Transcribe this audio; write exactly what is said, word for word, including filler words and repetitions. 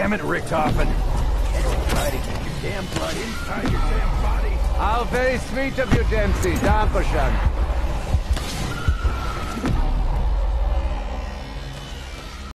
Damn it, Richthofen. Try to keep your damn blood inside your damn body. How very sweet of you, Dempsey. Dankeschön.